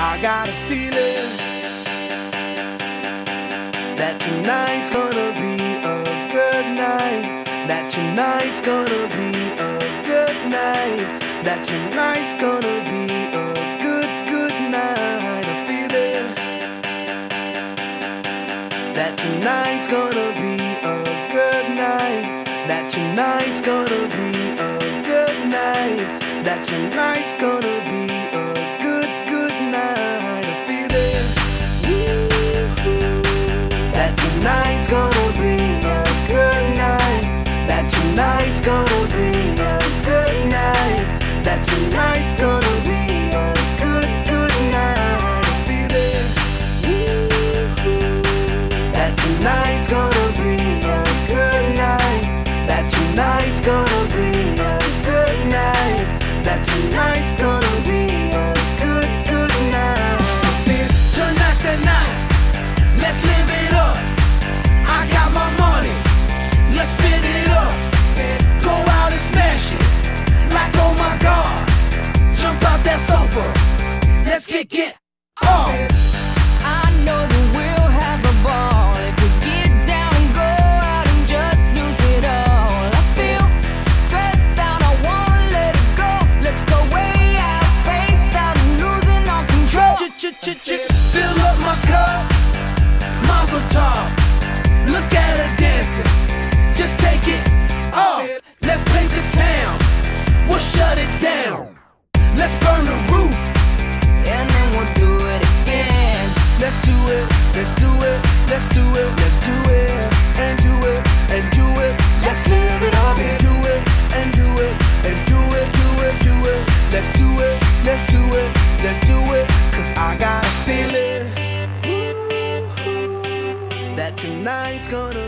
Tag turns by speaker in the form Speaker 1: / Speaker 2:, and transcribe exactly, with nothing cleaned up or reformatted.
Speaker 1: I got a feeling that tonight's gonna be a good night. That tonight's gonna be a good night. That tonight's gonna be a good, good night. A feeling that tonight's gonna be a good night. That tonight's gonna be a good night. That tonight's gonna be a good, good night. A feeling that tonight's gonna be a good night. That tonight's gonna be a good night. That tonight's gonna be a good, good night. A feeling that tonight's gonna be a good night. That tonight's gonna be a good night. That tonight's gonna be a good, good night. Tonight's the night, let's live it up. I got my money, let's spin it up. Go out and smash it, like oh my God. Jump out that sofa, let's kick it off.
Speaker 2: I know that we'll have a ball if we get down and go out and just lose it all. I feel stressed out, I wanna let it go. Let's go way out, spaced out and losing all control.
Speaker 1: Ch-ch-ch-ch, fill up my cup, mazel tov. Look at her dancing, just take it off. Let's paint the town, we'll shut it down. Let's burn the roof,
Speaker 2: And then we'll do it again.
Speaker 1: let's do it, let's do it, let's do it, let's do it, and do it, and do it. Let's live it up and do it, and do it, and do it, do it, do it. Let's do it, let's do it, let's do it. Cause I got a feeling that tonight's gonna